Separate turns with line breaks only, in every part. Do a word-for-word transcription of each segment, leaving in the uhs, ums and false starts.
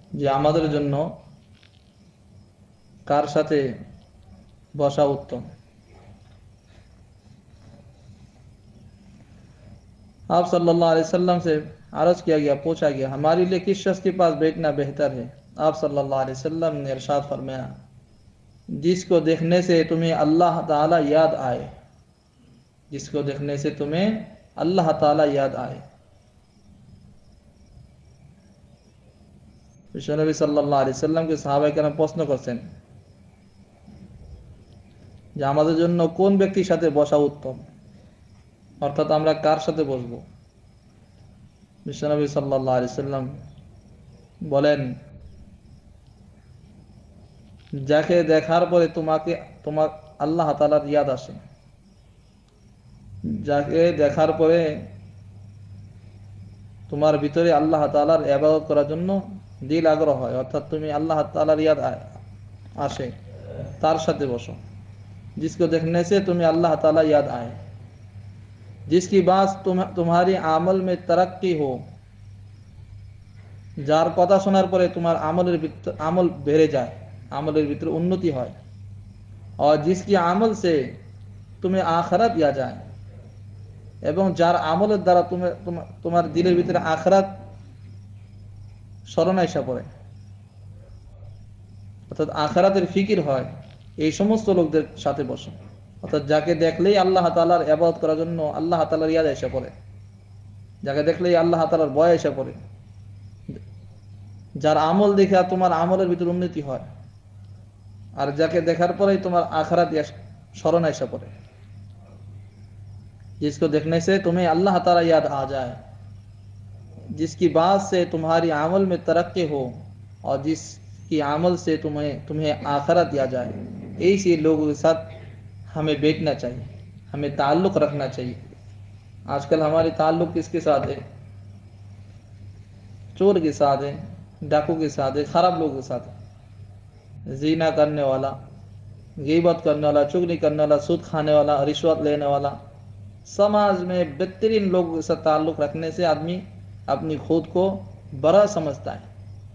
যে আমাদের জন্য কার সাথে বসা उत्तम। आप सल्लल्लाहु अलैहि वसल्लम से अर्ज किया गया, पूछा गया हमारे लिए किस शख्स के पास बैठना बेहतर है। आप सल्लल्लाहु अलैहि वसल्लम ने इरशाद फरमाया, जिसको देखने से तुम्हें अल्लाह ताला याद आए, जिसको देखने से तुम्हें अल्लाह ताला याद आए। বিশ্বনবী সাল্লাল্লাহু আলাইহি সাল্লামকে সাহাবায়ে কেরাম প্রশ্ন করছেন যে আমাদের জন্য কোন ব্যক্তির সাথে বসা উত্তম, অর্থাৎ আমরা কার সাথে বসবো। বিশ্বনবী সাল্লাল্লাহু আলাইহি সাল্লাম বলেন, যাকে দেখার পরে তোমাকে তোমার আল্লাহ তাআলার ইয়াদ আসে, যাকে দেখার পরে তোমার ভিতরে আল্লাহ তাআলার ইবাদত করার জন্য দিল আগ্রহ হয়, অর্থাৎ তুমি আল্লাহ তাআলার ইয়াদ আসে, তার সাথে বসো। जिसको देखने से तुम्हें अल्लाह ताला याद आए, जिसकी बात तुम तुम्हारी আমল में तरक्की हो, যার কথা শোনার পরে তোমার আমলের আমল বেড়ে যায়, আমলের ভিতরে উন্নতি হয়। और जिसकी আমল से तुम्हें आखिरत या जाए, এবং যার আমলের দ্বারা তুমি তোমার দিলের ভিতরে আখিরাত স্মরণ আইসা পড়ে, অর্থাৎ আখিরাতের ফিকির হয়, এই সমস্ত লোকদের সাথে বসো। অর্থাৎ যাকে দেখলেই আল্লাহ তাআলার ইবাদত করার জন্য আল্লাহ তাআলার ইয়াদ এসে পড়ে, যাকে দেখলেই আল্লাহ তাআলার ভয় এসে পড়ে, যার আমল দেখে তোমার আমলের ভিতর উন্নতি হয়, আর যাকে দেখার পরেই তোমার আখিরাত স্মরণ এসে পড়ে। जिसको देखने से तुम्हें अल्लाह ताला याद आ जाए, जिसकी बात से तुम्हारी अमल में तरक्की हो, और जिसकी अमल से तुम्हें तुम्हें आखिरत आ जाए। ऐसे लोगों के साथ हमें बैठना चाहिए, हमें ताल्लुक़ रखना चाहिए। आजकल हमारी ताल्लुक़ किसके साथ है? चोर के साथ है, डाकू के साथ है, खराब लोगों के साथ है। ज़िना करने वाला, गीबत करने वाला, चुगली करने वाला, सूद खाने वाला, रिश्वत लेने वाला, समाज में बेहतरीन लोगों के साथ ताल्लुक़ रखने से आदमी अपनी खुद को बड़ा समझता है।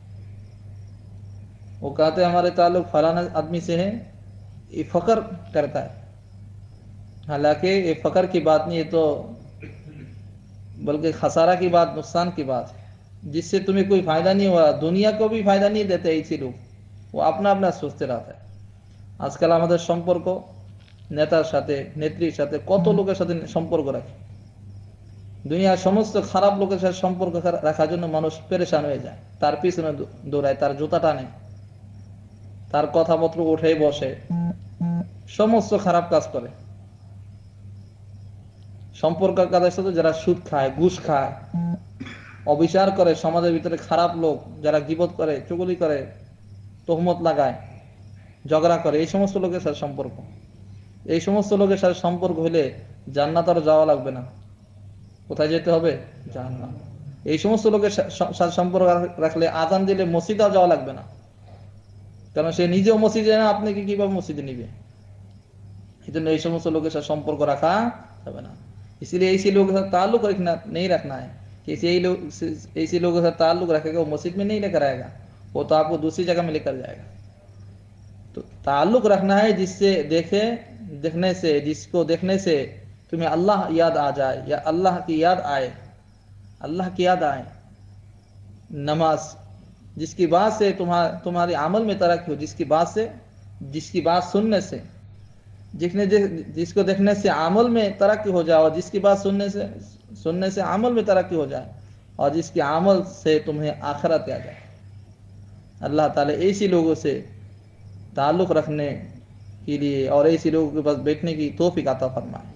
वो कहते हैं हमारे ताल्लुक़ फलाना आदमी से है, ये फ़ख्र करता है। हालांकि ये फ़ख्र की बात नहीं है, तो बल्कि खसारा की बात, नुकसान की बात है, जिससे तुम्हें कोई फ़ायदा नहीं हुआ, दुनिया को भी फ़ायदा नहीं देते ऐसे लोग, वो अपना अपना सोचते रहता है। आजकल हमारे সম্পর্ক নেতার সাথে, নেত্রীর সাথে, কত লোকের সাথে সম্পর্ক রাখে। দুনিয়ার সমস্ত খারাপ লোকের সাথে সম্পর্ক রাখার জন্য মানুষ পেরেশান হয়ে যায়, তার পিছনে দৌড়ায়, তার জুতা টানে, তার কথাপত্র উঠে বসে, সমস্ত খারাপ কাজ করে। সম্পর্ক কাজের সাথে যারা সুদ খায়, ঘুষ খায়, অবিচার করে, সমাজের ভিতরে খারাপ লোক যারা গীবত করে, চুগলি করে, তহমত লাগায়, ঝগড়া করে, এই সমস্ত লোকের সাথে সম্পর্ক, এই সমস্ত লোকের সাথে সম্পর্ক হলে জান্নাত আর যাওয়া লাগবে না। কোথায় যেতে হবে? জান্নাত। এই সমস্ত লোকের সাথে সম্পর্ক রাখলে আযান দিলে মসজিদেও যাওয়া লাগবে না, কারণ সে নিজেও মসজিদে না, আপনাকে কিভাবে মসজিদে নিবে? এই জন্য এই সমস্ত লোকের সাথে সম্পর্ক রাখা যাবে না। इसलिए ऐसे लोगों के साथ ताल्लुक रखना नहीं रखना है, कि ऐसे लोग ऐसे लोगों के साथ ताल्लुक रखेगा वो मस्जिद में नहीं लेकर आएगा, वो तो आपको दूसरी जगह में लेकर जाएगा। तो ताल्लुक रखना है जिससे देखे देखने से जिसको देखने से तुम्हें अल्लाह याद आ जाए, या अल्लाह की याद आए, अल्लाह की याद आए। नमाज, जिसकी बात से तुम्हारे तुम्हारे अमल में तरक्की हो, जिसकी बात से जिसकी बात सुनने से जिसने जिसको देखने से अमल में तरक्की हो जाए, और जिसकी बात सुनने से सुनने से अमल में तरक्की हो जाए, और जिसके अमल से तुम्हें आखिरत आ जाए। अल्लाह ताला ऐसे लोगों से ताल्लुक़ रखने के लिए और ऐसे लोगों के पास बैठने की तौफीक अता फरमाए।